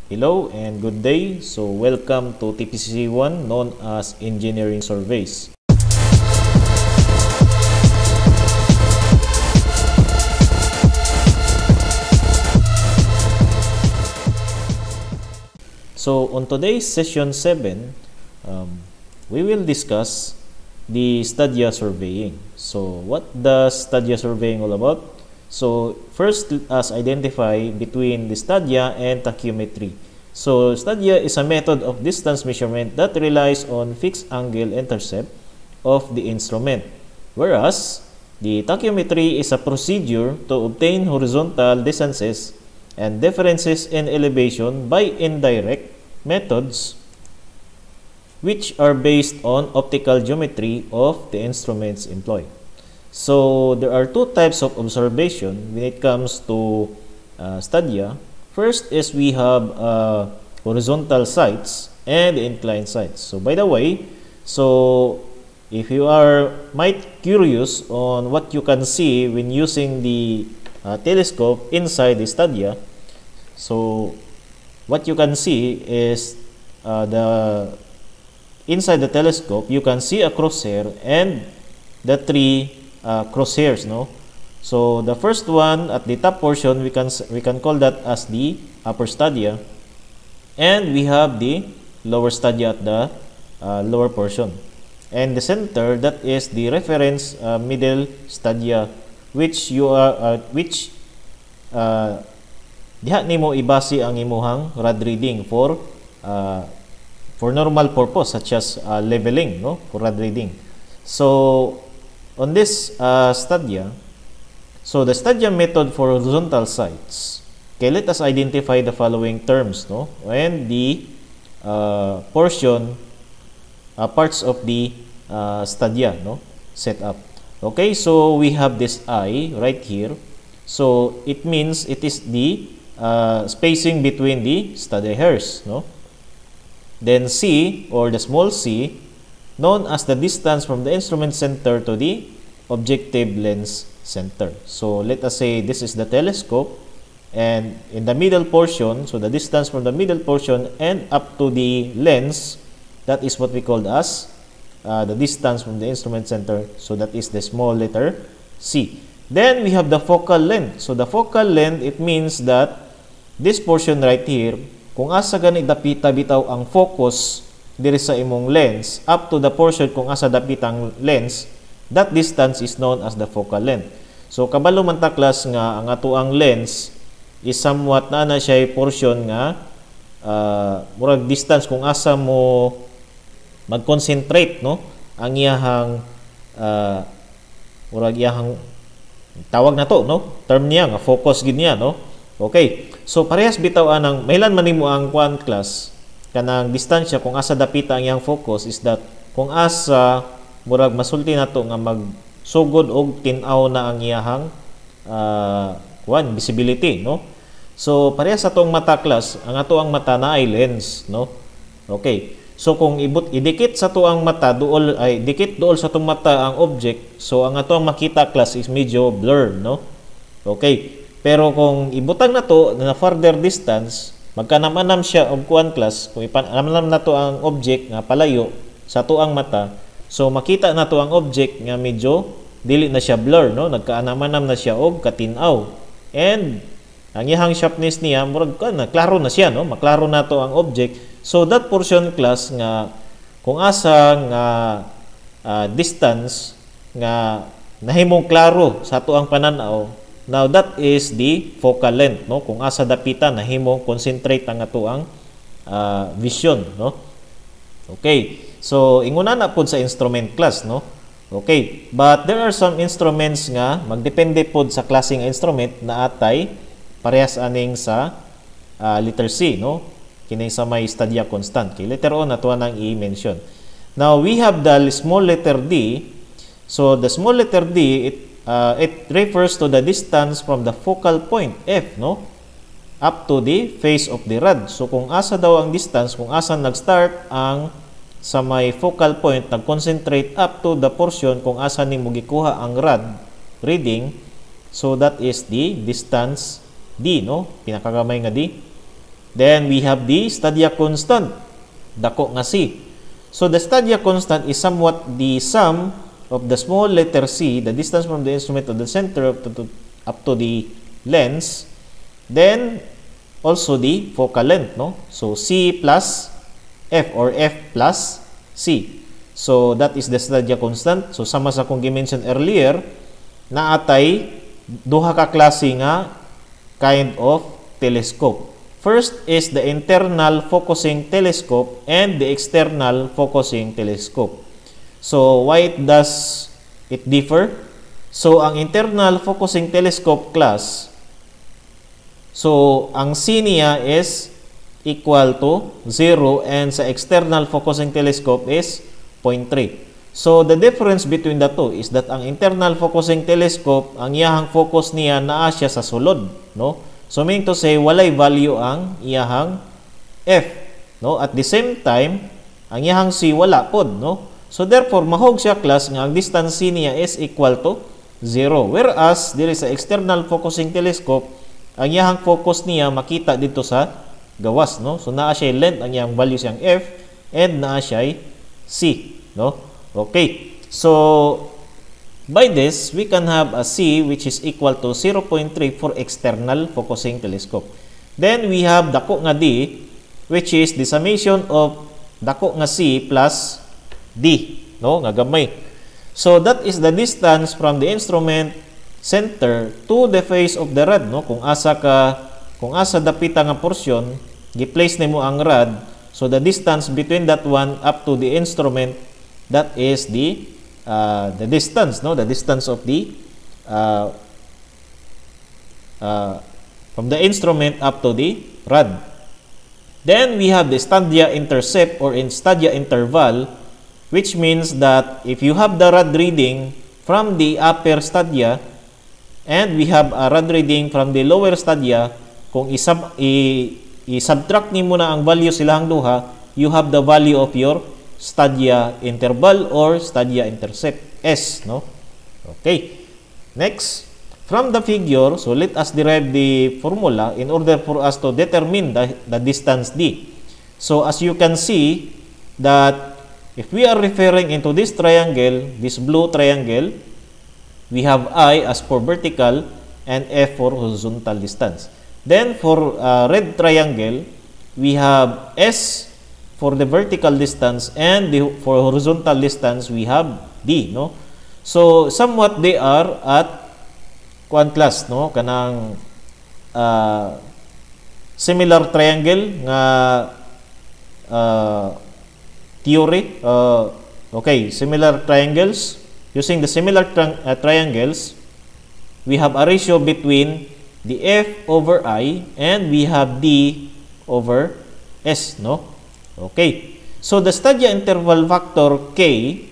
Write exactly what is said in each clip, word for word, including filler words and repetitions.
Hello and good day. So welcome to T P C C one, known as Engineering Surveys. So on today's session seven, um, we will discuss the Stadia surveying. So what does Stadia surveying all about? So first, let's identify between the Stadia and tachymetry. So Stadia is a method of distance measurement that relies on fixed angle intercept of the instrument, whereas the tachymetry is a procedure to obtain horizontal distances and differences in elevation by indirect methods which are based on optical geometry of the instruments employed. So there are two types of observation when it comes to uh, Stadia. First is we have uh, horizontal sights and inclined sights. So by the way, so if you are might curious on what you can see when using the uh, telescope inside the Stadia, so what you can see is uh, the inside the telescope you can see a crosshair and the three uh, crosshairs, no? So the first one at the top portion, we can we can call that as the upper stadia, and we have the lower stadia at the uh, lower portion, and the center, that is the reference uh, middle stadia, which you are uh, which uh, diha nimo ibase ang imuhang rod reading for uh, for normal purpose such as uh, leveling, no, for rod reading. So on this uh, stadia, so the Stadia method for horizontal sights, okay, let us identify the following terms, no, and the uh, portion uh, parts of the uh, Stadia, no, setup. Okay, so we have this I right here, so it means it is the uh, spacing between the Stadia hairs, no. Then C, or the small c, known as the distance from the instrument center to the objective lens center. So let us say this is the telescope, and in the middle portion, so the distance from the middle portion and up to the lens, that is what we call as uh, the distance from the instrument center. So that is the small letter C. Then we have the focal length. So the focal length, it means that this portion right here, kung asa gani dapita bitaw ang focus diri sa imong lens up to the portion kung asa dapitang lens, that distance is known as the focal length. So kabalo man ta class nga ang atoang lens is somewhat na na siya portion nga uh, murag distance kung asa mo mag-concentrate, no, ang iyahang uh, murag iyahang tawag na to, no, term niya nga focus gid niya, no. Okay, so parehas bitaw anang mailan man nimo ang kwan class kanang distansya kung asa dapita ang iyang focus is that kung asa murag masulti nato nga magsugod og tin-aw na ang iyahang uh, kwan visibility, no. So parehas sa atong mata class, ang ato ang mata na ay lens, no. Okay, so kung ibut idikit sa to ang mata duol ay dikit duol sa tong mata ang object, so ang ato ang makita class is medyo blur, no. Okay, pero kung ibutang na to na further distance, magkanam-anam siya og kuan class, kung ipanam na to ang object nga palayo sa to ang mata, so makita na to ang object nga medyo dili na siya blur, no, nagkaanam-anam na siya og katinaw, and ang iyang sharpness niya murag kan na klaro na siya, no, maklaro na to ang object. So that portion class nga kung asa nga uh, distance nga nahimong klaro sa to ang pananaw, now that is the focal length, no, kung asa dapita nahimong concentrate ang ato ang uh, vision, no. Okay, so inguna na pod sa instrument class, no. Okay, but there are some instruments nga magdepende pod sa klaseng instrument na atay parehas aning sa uh, letter C, no, kini sa may Stadia constant. Okay, later on ato nang i-mention. Now we have the small letter D. So the small letter D, it uh, it refers to the distance from the focal point F, no, up to the face of the rod. So kung asa daw ang distance, kung asa nag-start ang sa may focal point, nag-concentrate up to the portion kung asa nimo gikuha ang rod reading, so that is the distance D, no, pinakagamay nga D. Then we have the stadya constant, dako nga C. So the stadya constant is somewhat the sum of the small letter c, the distance from the instrument to the center up to, to, up to the lens, then also the focal length, no? So c plus f or f plus c. So that is the stadya constant. So sama sa kung gi-mention earlier, na atay duha ka klase nga kind of telescope. First is the internal focusing telescope and the external focusing telescope. So why it does it differ? So ang internal focusing telescope class, so ang C niya is equal to zero and sa external focusing telescope is zero point three. So the difference between the two is that ang internal focusing telescope, ang iyahang focus niya naa siya sa sulod, no? So meaning to say walay value ang iyahang f, no? At the same time, ang iyahang C wala pod, no? So therefore mahog siya class nga ang distance C niya is equal to zero. Whereas diri sa external focusing telescope, ang iyahang focus niya makita dito sa gawas, no? So naa siya length, ang iyang value siyang f, and naa siya C, no? Okay. So by this, we can have a C which is equal to zero point three for external focusing telescope. Then we have dako nga D, which is the summation of dako nga C plus D, no, nga gamay. So that is the distance from the instrument center to the face of the rod, no? Kung asa ka kung asa dapita nga portion gi-place nimo ang rod, so the distance between that one up to the instrument, that is the uh, the distance, no, the distance of the uh, uh, from the instrument up to the rod. Then we have the stadia intercept or in stadia interval, which means that if you have the rod reading from the upper stadia and we have a rod reading from the lower stadia, kung isab i, i-subtract nimo na ang value silang duha, you have the value of your stadia interval or stadia intercept, S, no? Okay. Next, from the figure, so let us derive the formula in order for us to determine the, the distance D. So as you can see that if we are referring into this triangle, this blue triangle, we have I as for vertical and F for horizontal distance. Then for uh, red triangle, we have S for the vertical distance and the, for horizontal distance we have D, no? So somewhat they are at kuan class, no, kanang uh, similar triangle nga uh, theory. Uh, okay, similar triangles. Using the similar tri uh, triangles, we have a ratio between the F over I and we have D over S, no? Okay. So the stadia interval factor K.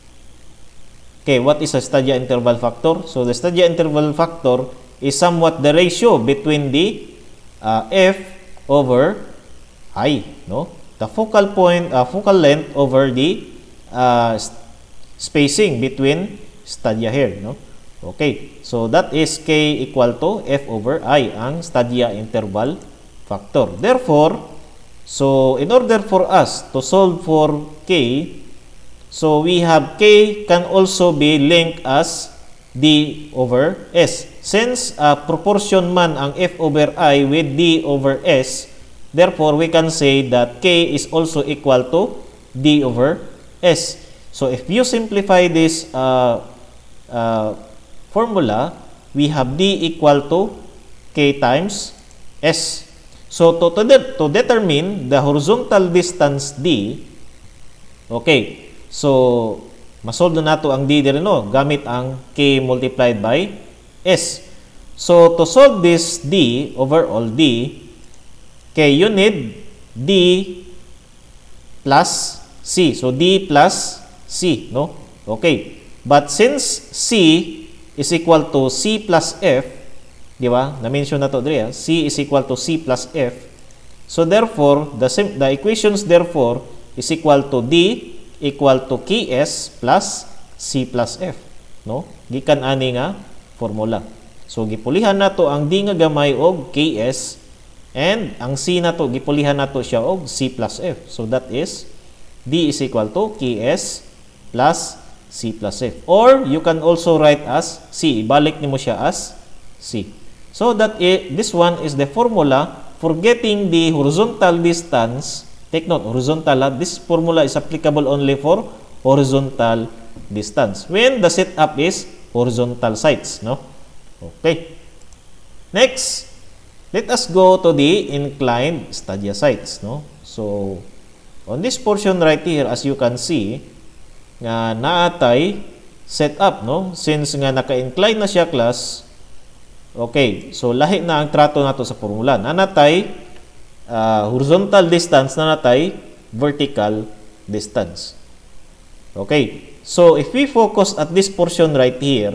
Okay, what is a stadia interval factor? So the stadia interval factor is somewhat the ratio between the uh, F over I, no? The focal point, uh, focal length over the uh, spacing between stadia here, no? Okay, so that is K equal to F over I, ang stadia interval factor. Therefore, so in order for us to solve for K, so we have K can also be linked as D over S. Since uh, proportion man ang F over I with D over S, therefore we can say that K is also equal to D over S. So if you simplify this uh, uh, formula, we have D equal to K times S. So to, to, de to determine the horizontal distance D, okay, so masolve na nato ang D dito, no, gamit ang K multiplied by S. So to solve this D over all D, okay, you need D plus C. So D plus C, no? Okay. But since C is equal to C plus F, di ba? Na-mention na to diri, C is equal to C plus F. So therefore, the the equations therefore is equal to D equal to K S plus C plus F, no? Gikan ani nga formula. So gipulihan nato ang D nga gamay og K S And ang C na to, gipulihan na to siya og C plus F. So that is D is equal to K S plus C plus F. Or you can also write as C. Ibalik nimo siya as C. So that is, this one is the formula for getting the horizontal distance. Take note, horizontal. This formula is applicable only for horizontal distance when the setup is horizontal sides. No? Okay. Next, let us go to the inclined stadia sides. No? So, on this portion right here, as you can see, nga naatay setup, no? Since nga naka-incline na siya class, okay, so lahi na ang trato nato sa formula. Nanatay uh, horizontal distance, nanatay vertical distance. Okay, so if we focus at this portion right here,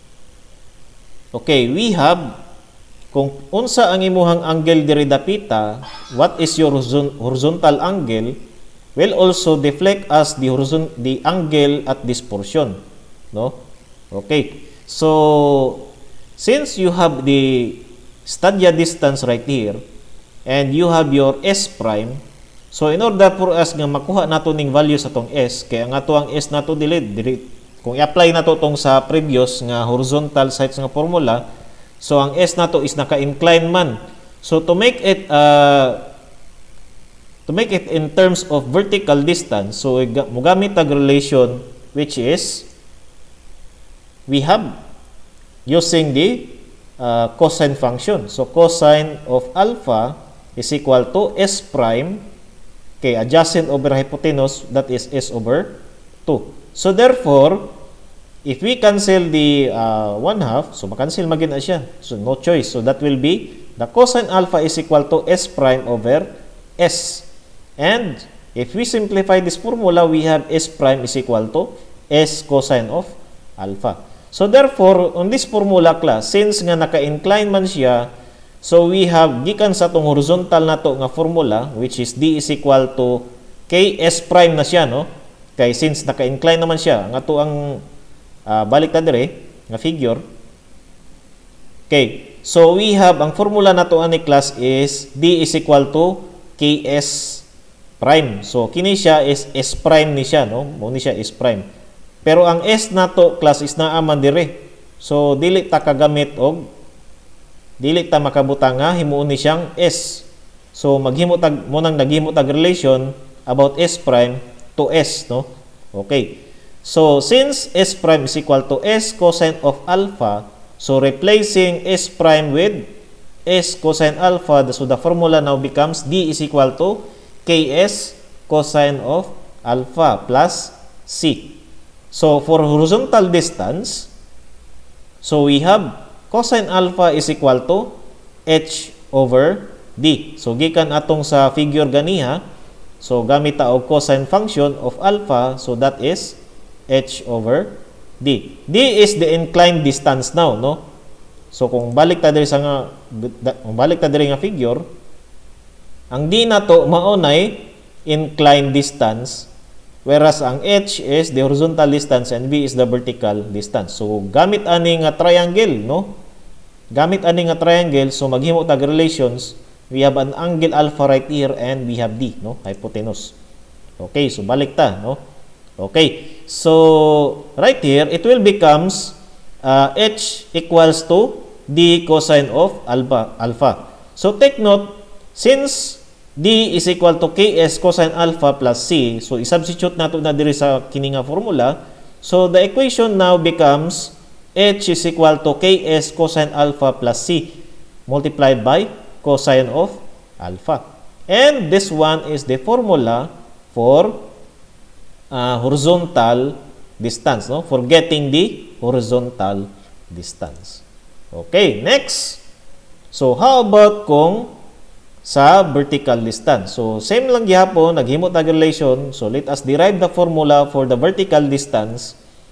okay, we have kung unsa ang imuhang angle diri dapita, what is your horizontal angle will also deflect as the horizon the angle at this portion, no? Okay, so since you have the stadia distance right here and you have your S prime, so in order for us nga makuha nato ning value sa tong S, kaya nga to ang S nato dili diri kung i-apply nato tong sa previous nga horizontal sides nga formula, so ang S nato is naka-incline man. So to make it uh, to make it in terms of vertical distance, so mogamit tag relation which is we have using the uh, cosine function. So cosine of alpha is equal to S prime, okay, adjacent over hypotenuse, that is S over two. So therefore, if we cancel the uh, one half, so makancel magin na siya. So no choice. So that will be the cosine alpha is equal to S prime over S. And if we simplify this formula, we have S prime is equal to S cosine of alpha. So therefore, on this formula class, since nga naka-incline man siya, so we have gikan sa tong horizontal na to nga formula, which is D is equal to K S prime na siya, no? Kay since naka-incline naman siya, nga to ang Uh, balik ta dire nga figure. Okay, so we have ang formula nato ani class is D is equal to K S prime. So kini siya is S prime ni siya, no? Mo ni siya S prime. Pero ang S nato class is naa man dire. So dili ta kagamit og dili ta makabutang nga himuon ni siyang S. So maghimo tag mo nang naghimo tag relation about S prime to S, no? Okay. So, since S prime is equal to S cosine of alpha, so replacing S prime with S cosine alpha, so the formula now becomes D is equal to K S cosine of alpha plus C. So, for horizontal distance, so we have cosine alpha is equal to H over D. So, gikan atong sa figure ganiha, so gamit ta og cosine function of alpha, so that is H over D. D is the inclined distance now, no? So kung balik ta diri sa nga kung balik ta diri nga figure, ang D na to maunay inclined distance, whereas ang H is the horizontal distance and B is the vertical distance. So gamit ani nga triangle, no? Gamit ani nga triangle, so maghimo tag relations, we have an angle alpha right here and we have D, no? Hypotenuse. Okay, so balik ta, no? Okay, so right here it will becomes uh, H equals to D cosine of alpha alpha. So take note, since D is equal to K S cosine alpha plus C, so i-substitute nato na diri sa kini nga formula. So the equation now becomes H is equal to K S cosine alpha plus C multiplied by cosine of alpha. And this one is the formula for Uh, horizontal distance, no? For getting the horizontal distance. Okay, next. So, how about kung sa vertical distance? So, same lang gihapon, naghimo tag relation. So, let us derive the formula for the vertical distance.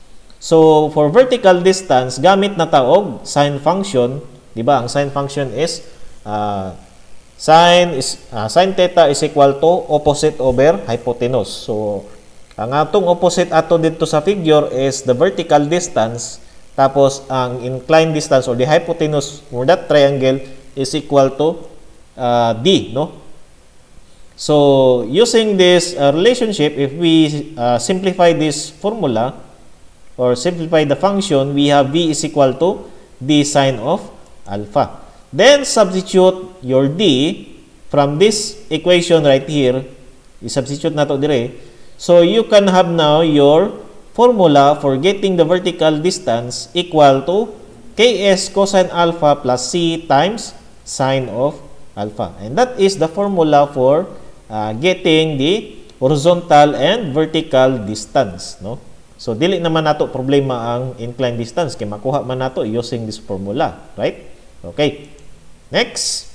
So, for vertical distance, gamit na ta og sine function. Diba? Ang sine function is uh, sine is uh, sine theta is equal to opposite over hypotenuse. So, ang atong opposite ato dito sa figure is the vertical distance, tapos ang inclined distance or the hypotenuse for that triangle is equal to uh, D, no? So, using this uh, relationship, if we uh, simplify this formula or simplify the function, we have V is equal to D sine of alpha. Then, substitute your D from this equation right here. I-substitute na to dire. So, you can have now your formula for getting the vertical distance equal to Ks cosine alpha plus C times sine of alpha. And that is the formula for Uh, getting the horizontal and vertical distance, no? So dili naman nato problema ang inclined distance kay makuha man nato using this formula, right? Okay. Next.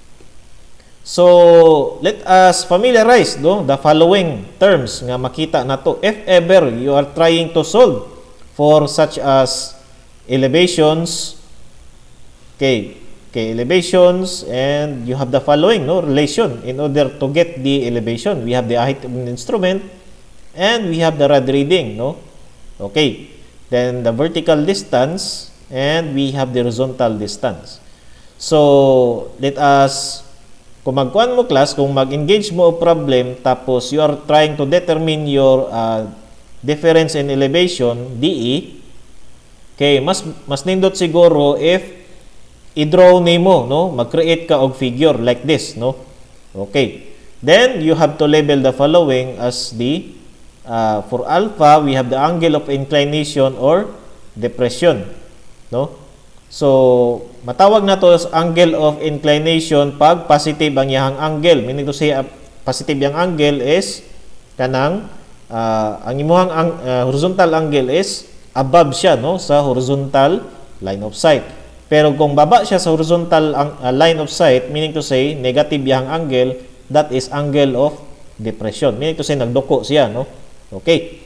So let us familiarize no the following terms nga makita nato if ever you are trying to solve for such as elevations. Okay. Okay, elevations, and you have the following no relation in order to get the elevation. We have the height of the instrument and we have the rod reading, no? Okay. Then the vertical distance and we have the horizontal distance. So, let us kung magkuan mo class, kung mag-engage mo o problem tapos you are trying to determine your uh, difference in elevation, D E. Okay, mas mas nindot siguro if i-draw nimo, no? Mag-create ka og figure like this, no? Okay. Then, you have to label the following as the, uh, for alpha, we have the angle of inclination or depression, no? So, matawag na to as angle of inclination pag positive ang iyang angle. Meaning to say, uh, positive yung angle is kanang, uh, ang imuhang ang, uh, horizontal angle is above siya, no? Sa horizontal line of sight. Pero kung baba siya sa horizontal uh, line of sight, meaning to say, negative yang angle, that is angle of depression. Meaning to say, nagduko siya, no? Okay.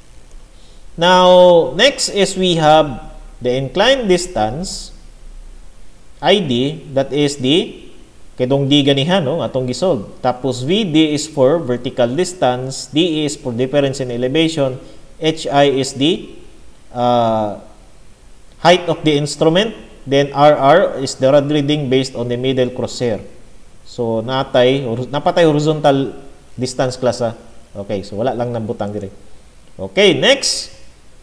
Now, next is we have the inclined distance, I D, that is the, kitong D ganihan, no? Atong gisolve. Tapos V, D is for vertical distance, D is for difference in elevation, H I is the uh, height of the instrument, then R R is the rod reading based on the middle crosshair. So, natay, napatay horizontal distance class, ha? Okay, so wala lang nabutang dire. Okay, next.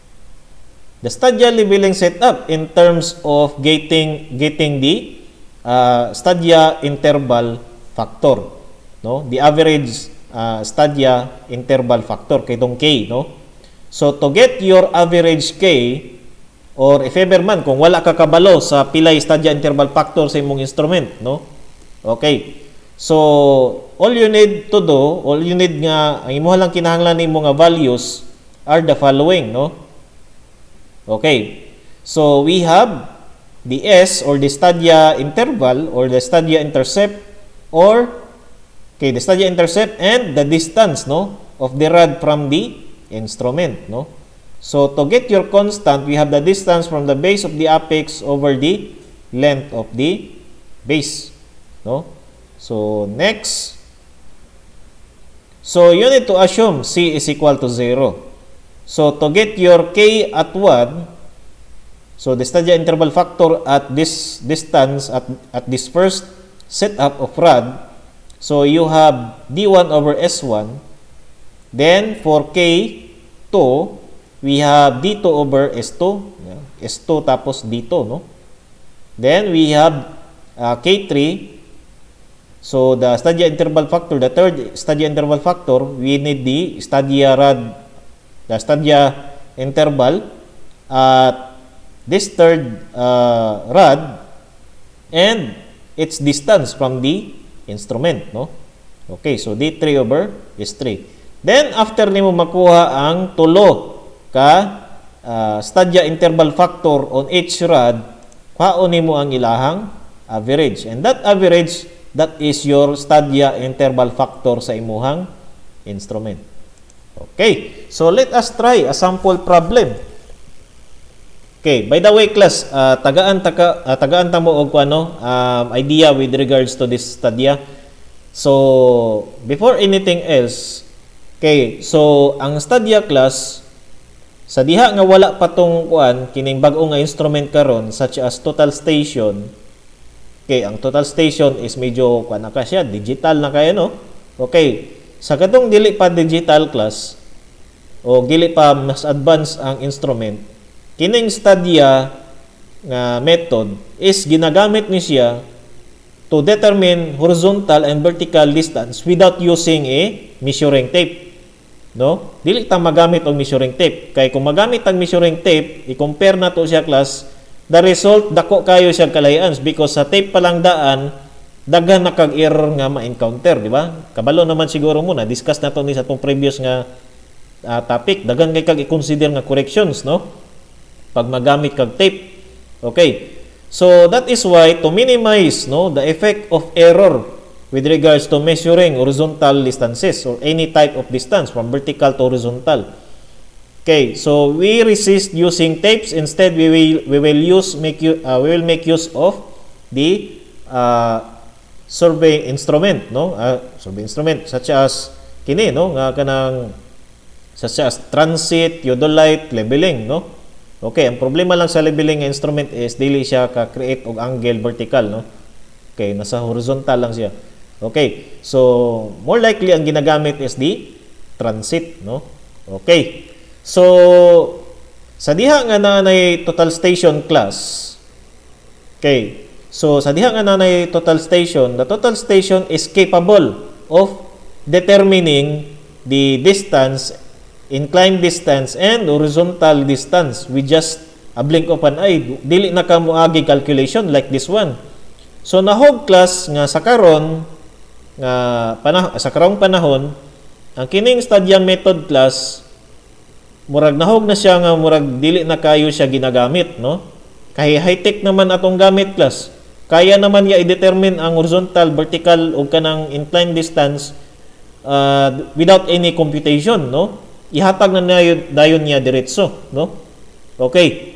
The Stadia leveling setup in terms of getting getting the uh, Stadia interval factor, no? The average uh, Stadia interval factor kay tong K, no? So, to get your average K, or if ever man, kung wala ka kabalo sa pilay Stadia interval factor sa imong instrument, no? Okay. So, all you need to do, all you need nga, ang imuha lang kinahanglan nimo nga values are the following, no? Okay. So, we have the S or the Stadia interval or the Stadia intercept or, okay, the Stadia intercept and the distance, no? Of the rod from the instrument, no? So, to get your constant, we have the distance from the base of the apex over the length of the base. No? So, next. So, you need to assume C is equal to zero. So, to get your K at one, so the Stadia interval factor at this distance, at, at this first setup of rod, so you have D one over S one. Then, for K two, we have D two over S two, yeah, S two tapos D two, no? Then we have uh, K three. So the Stadia interval factor, the third Stadia interval factor, we need the Stadia rod, the Stadia interval at this third uh, rod and its distance from the instrument, no? Okay, so D three over S three. Then after nimo makuha ang tulo ka uh, Stadia interval factor on each rod, kaon nimo ang ilahang average. And that average, that is your Stadia interval factor sa imuhang instrument. Okay, so let us try a sample problem. Okay, by the way class, uh, tagaan taka uh, tagaan ta mo og ano um, idea with regards to this Stadia. So before anything else, okay, so ang Stadia class sa diha nga wala pa tong kuan kining bag-o nga instrument karon such as total station, Okay, ang total station is medyo kuan na ka siya, digital na kaya no. Okay, sa katong dili pa digital class o dili pa mas advanced ang instrument, kining stadya nga method is ginagamit ni siya to determine horizontal and vertical distance without using a measuring tape. No? Dili ta magamit og measuring tape. Kay kung magamit ang measuring tape, i-compare na to siya class, the result dako kayo siya kalayans because sa tape pa lang daan daghan na kag error nga ma-encounter, di ba? Kabalo naman siguro muna discuss na to ni sa tong previous nga uh, topic. Daghan kay kag i-consider nga corrections, no? Pag magamit kag tape. Okay. So that is why to minimize no the effect of error with regards to measuring horizontal distances or any type of distance from vertical to horizontal. Okay, so we resist using tapes. Instead, we will we will use make you uh, we will make use of the uh, survey instrument, no? Uh, survey instrument such as kini, no? Nga kanang such as transit, theodolite, leveling, no? Okay, ang problema lang sa leveling instrument is dili siya ka-create og angle vertical, no? Okay, nasa horizontal lang siya. Okay, so more likely ang ginagamit is the transit, no? Okay. So sa diha nga nanay total station class. Okay. So sa diha nga nanay total station, the total station is capable of determining the distance, inclined distance and horizontal distance with just a blink of an eye. Dili na ka moagi calculation like this one. So nahog class nga sa karon nga panahon sa karong panahon ang kining stadya method class murag nahog na siya nga murag dili na kayo siya ginagamit, no? Kay high-tech naman atong gamit class. Kaya naman ya i-determine ang horizontal, vertical o kanang inclined distance uh, without any computation, no? Ihatag na dayon niya diretso, no? Okay.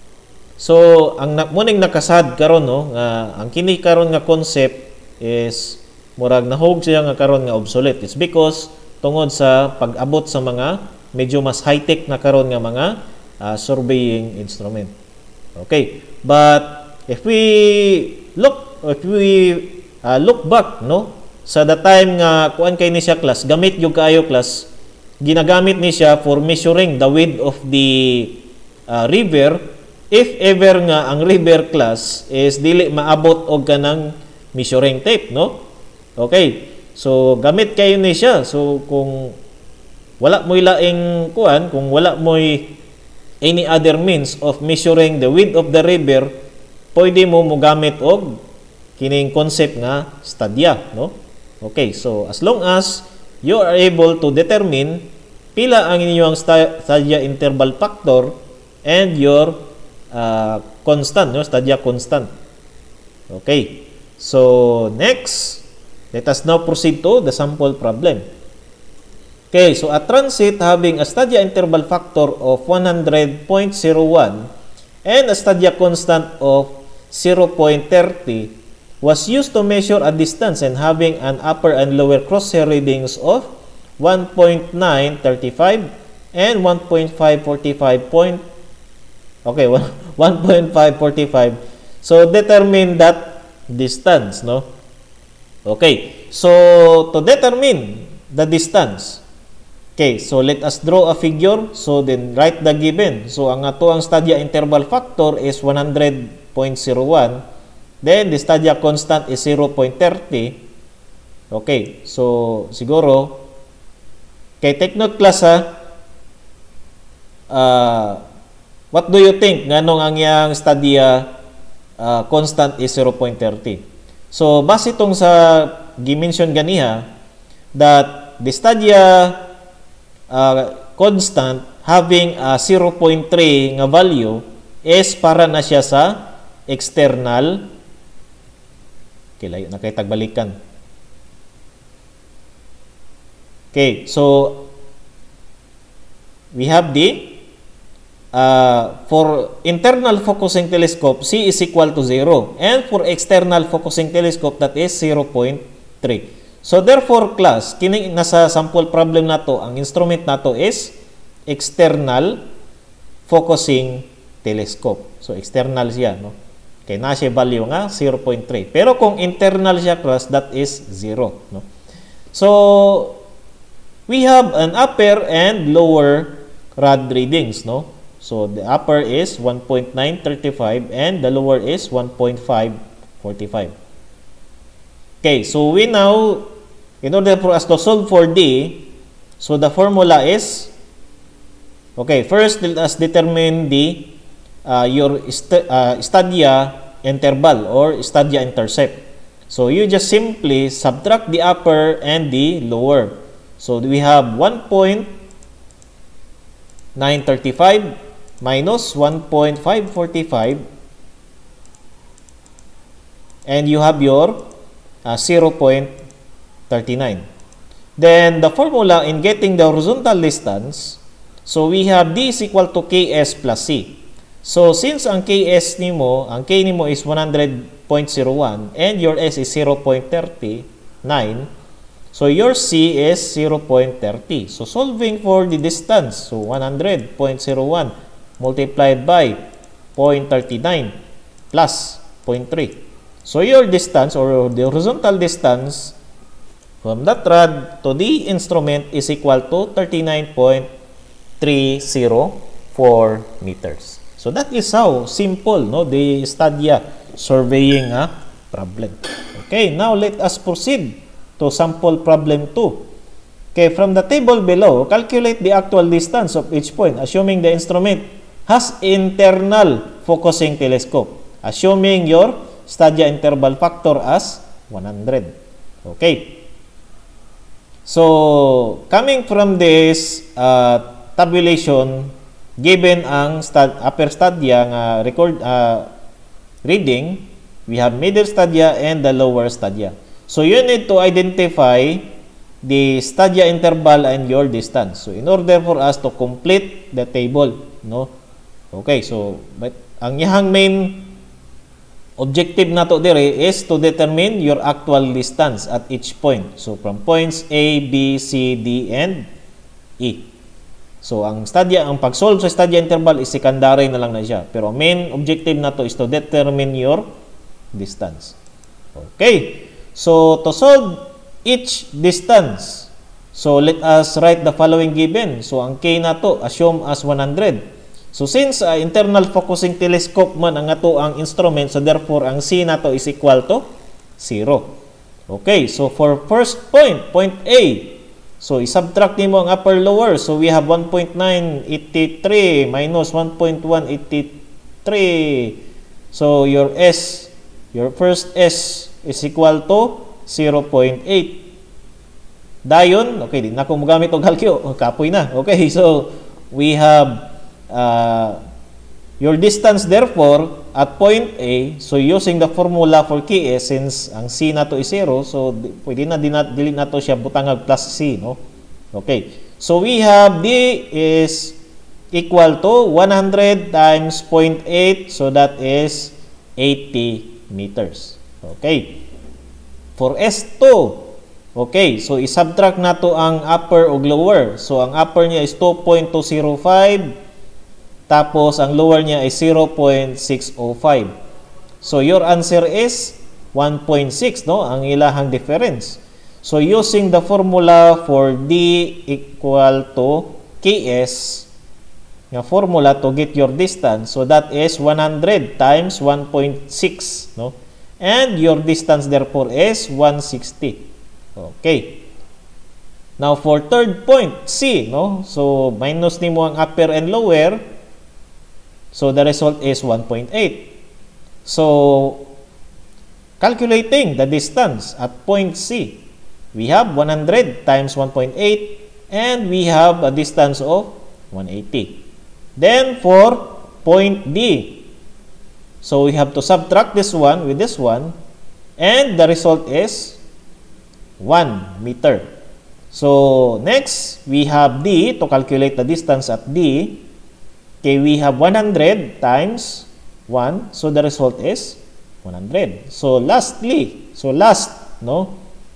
So ang muning nakasad karon, no, nga ang kini karon nga concept is murag nahog siya nga karon nga obsolete. It's because tungod sa pag-abot sa mga medyo mas high-tech na karon nga mga uh, surveying instrument. Okay. But if we look if we uh, look back, no, sa the time nga kuan kay ni siya class, gamit yung kaayo class, ginagamit ni siya for measuring the width of the uh, river if ever nga ang river class is dili maabot og kanang measuring tape, no? Okay. So gamit kayo ni siya. So kung wala mo'y laing kuan, kung wala mo'y any other means of measuring the width of the river, pwede mo mo gamit og kining concept nga stadya, no? Okay. So as long as you are able to determine pila ang inyong stadya interval factor and your uh, constant, no? Stadya constant. Okay. So next, let us now proceed to the sample problem. Okay, so a transit having a stadya interval factor of one hundred point zero one and a stadya constant of zero point three zero was used to measure a distance and having an upper and lower crosshair readings of one point nine three five and one point five four five point okay one point five four five. So determine that distance, no? Okay, so to determine the distance, okay, so let us draw a figure. So then write the given. So ang ato ang stadya interval factor is one hundred point zero one. Then the stadya constant is zero point three zero. Okay, so siguro kay take note class ha. Uh, what do you think nganong ang yang stadya uh, constant is zero point three zero? So base itong sa gi-mention ganiha that the stadya uh, constant having a zero point three nga value is para na siya sa external. Okay, layo na kay tagbalikan. Okay, so we have the uh, for internal focusing telescope, C is equal to zero, and for external focusing telescope, that is zero point three. So therefore class, kini nasa sample problem nato, ang instrument nato is external focusing telescope. So external siya, no? kay na siya value nga zero point three. Pero kung internal siya class, that is zero, no? So we have an upper and lower rod readings, no? So the upper is one point nine three five and the lower is one point five four five. Okay, so we now, in order for us to solve for D, so the formula is, okay, first let us determine the uh, your st uh, stadia interval or stadia intercept. So you just simply subtract the upper and the lower. So we have one point nine three five minus one point five four five, and you have your uh, zero point three nine. Then the formula in getting the horizontal distance, so we have D is equal to Ks plus C. So since ang Ks nimo, ang K nimo is one hundred point zero one and your S is zero point three nine, so your C is zero point three zero. So solving for the distance, so one hundred point zero one multiplied by zero point three nine plus zero point three. So your distance or the horizontal distance from that rod to the instrument is equal to thirty-nine point three zero four meters. So that is how simple, no, the stadia surveying uh, problem. Okay, now let us proceed to sample problem two. Okay, from the table below, calculate the actual distance of each point, assuming the instrument has internal focusing telescope, assuming your stadia interval factor as one hundred. Okay. So, coming from this uh, tabulation, given ang stud, upper stadia nga record uh, reading, we have middle stadia and the lower stadia. So you need to identify the stadia interval and your distance. So in order for us to complete the table, no? Okay, so but ang yahang main objective nato dire is to determine your actual distance at each point. So from points A, B, C, D, and E. So, ang stadia, ang pag-solve sa stadia interval is secondary na lang na siya. Pero, main objective na to is to determine your distance. Okay. So, to solve each distance, so, let us write the following given. So, ang K na to, assume as one hundred. So, since uh, internal focusing telescope man ang ato ang instrument, so, therefore, ang C na to is equal to zero. Okay. So, for first point, point A, so, isubtract nimo ang upper lower. So, we have one point nine eight three minus one point one eight three. So, your S, your first S is equal to zero point eight. Dayon, okay, di na ako magamit og halkyo. Kapoy na. Okay, so, we have uh, your distance, therefore, at point A. So, using the formula for K S, since ang C na to is zero, so, pwede na, dili na to siya butangag plus C, no? Okay. So, we have D is equal to one hundred times zero point eight, so that is eighty meters. Okay. For S two, okay, so, isubtract na to ang upper o lower. So, ang upper niya is two point two zero five, tapos, ang lower niya is zero point six zero five. So, your answer is one point six, no? Ang ilahang difference. So, using the formula for D equal to K S, nga formula to get your distance, so that is one hundred times one point six, no? And your distance, therefore, is one hundred sixty. Okay. Now, for third point, C, no? So, minus nimo ang upper and lower. So, the result is one point eight. So, calculating the distance at point C, we have one hundred times one point eight and we have a distance of one hundred eighty. Then, for point D, so we have to subtract this one with this one and the result is one meter. So, next, we have D to calculate the distance at D. Okay, we have one hundred times one, so the result is one hundred. So, lastly, so last, no,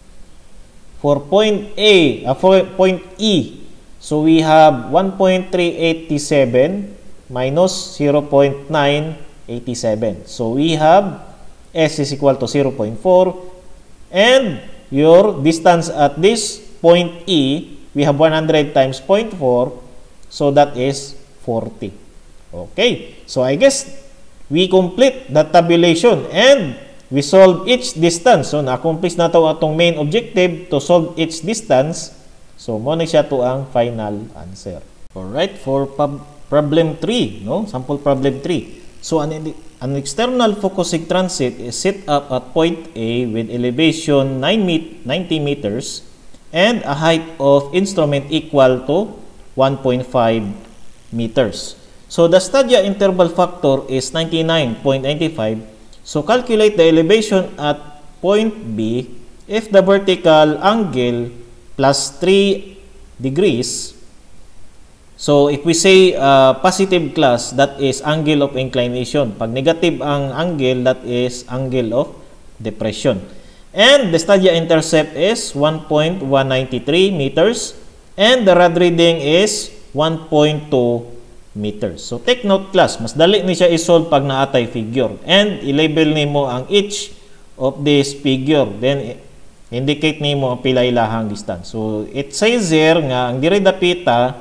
for point A, uh, for point E, so we have one point three eight seven minus zero point nine eighty-seven. So we have S is equal to zero point four, and your distance at this point E, we have one hundred times zero point four, so that is forty. Okay, so I guess we complete the tabulation and we solve each distance. So na-accomplish na to atong main objective to solve each distance. So mo na siya to ang final answer. Alright, for problem three, no? Sample problem three. So an, an external focusing transit is set up at point A with elevation ninety meters and a height of instrument equal to one point five meters. So the Stadia interval factor is ninety-nine point nine five. So calculate the elevation at point B if the vertical angle plus three degrees. So if we say uh, positive class, that is angle of inclination. Pag negative ang angle, that is angle of depression. And the Stadia intercept is one point one nine three meters and the rod reading is one point two meters. So take note class, mas dali ni siya isolve pag naatay figure. And i-label nimo ang each of this figure. Then indicate nimo ang pila ilahang distance. So it says here nga ang diri dapita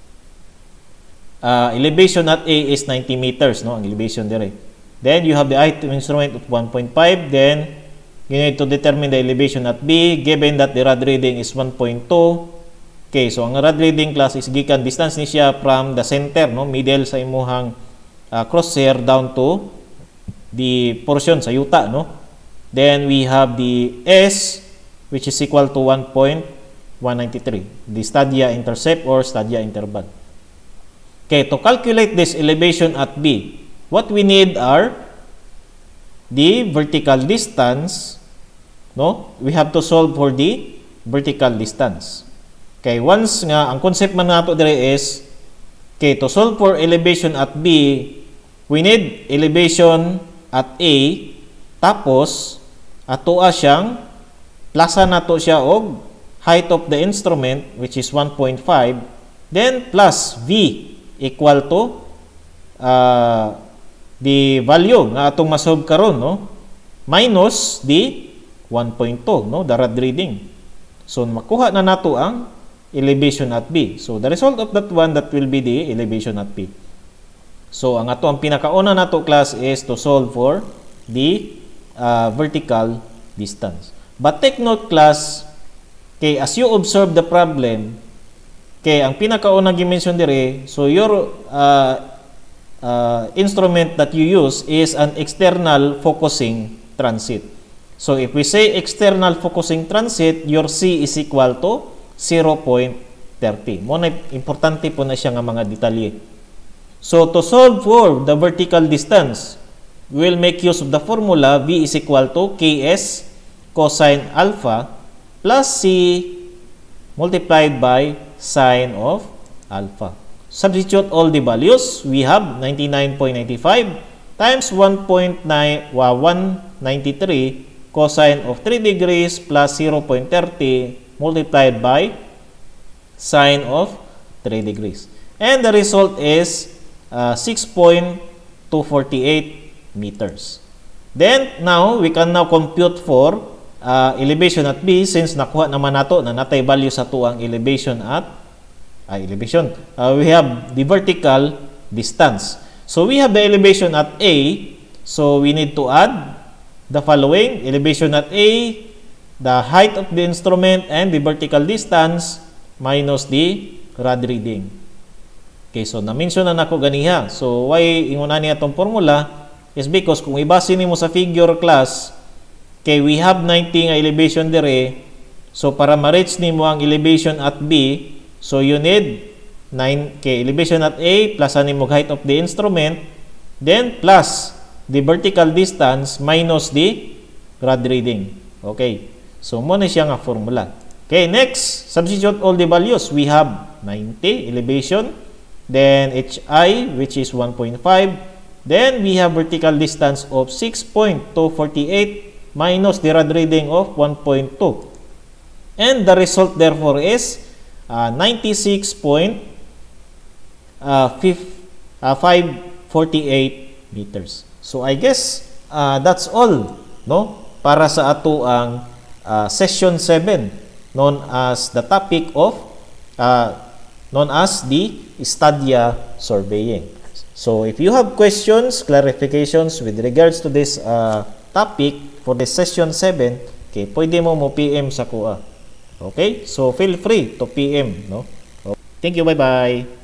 uh, elevation at A is ninety meters, no? Ang elevation dire. Then you have the height of instrument of one point five. Then you need to determine the elevation at B given that the rod reading is one point two. Okay, so ang rod reading class is gikan distance ni siya from the center, no, middle sa imuhang uh, crosshair down to the portion sa yuta, no. Then we have the S which is equal to one point one nine three, the Stadia intercept or Stadia interval. Okay, to calculate this elevation at B, what we need are the vertical distance, no. We have to solve for the vertical distance. Okay, once nga, ang concept man nato dire is, okay, to solve for elevation at B, we need elevation at A, tapos, ato a siyang, plasa nato siya og height of the instrument, which is one point five, then plus V equal to uh, the value nga atong masolve karon, no? Minus the one point two, no? The rod reading. So, makuha na nato ang elevation at B. So, the result of that one, that will be the elevation at B. So, ang ato, ang pinakauna nato class is to solve for the uh, vertical distance. But take note class, okay, as you observe the problem, okay, ang pinakauna gi-mention dire, so your uh, uh, instrument that you use is an external focusing transit. So, if we say external focusing transit, your C is equal to zero point three. Mo na importante po na siya nga mga detalye. So to solve for the vertical distance, we will make use of the formula V is equal to Ks cosine alpha plus C multiplied by sine of alpha. Substitute all the values. We have ninety-nine point nine five times one point one nine three cosine of three degrees plus zero point three multiplied by sine of three degrees. And the result is uh, six point two four eight meters. Then, now, we can now compute for uh, elevation at B since nakuha naman nato na natay value sa tuang elevation at uh, elevation. Uh, we have the vertical distance. So, we have the elevation at A. So, we need to add the following. Elevation at A, the height of the instrument and the vertical distance minus the rod reading. Okay, so na-mention na nako ganiha. So why inguna niya itong formula is because kung ibase nimo sa figure class, okay, we have ninety nga elevation dire. So para ma-reach nimo ang elevation at B, so you need nine okay, elevation at A plus nimo height of the instrument, then plus the vertical distance minus the rod reading. Okay. So, mo na siya nga formula. Okay, next, substitute all the values. We have ninety elevation, then H I, which is one point five, then we have vertical distance of six point two four eight minus the rod reading of one point two. And the result, therefore, is uh, ninety-six point five four eight meters. So I guess uh, that's all, no, para sa ato ang uh, session seven, known as the topic of uh, known as the Stadia surveying. So if you have questions, clarifications with regards to this uh, topic for the session seven, okay, pwede mo mo P M sa kuha. Okay? So feel free to P M, no? Okay. Thank you, bye-bye.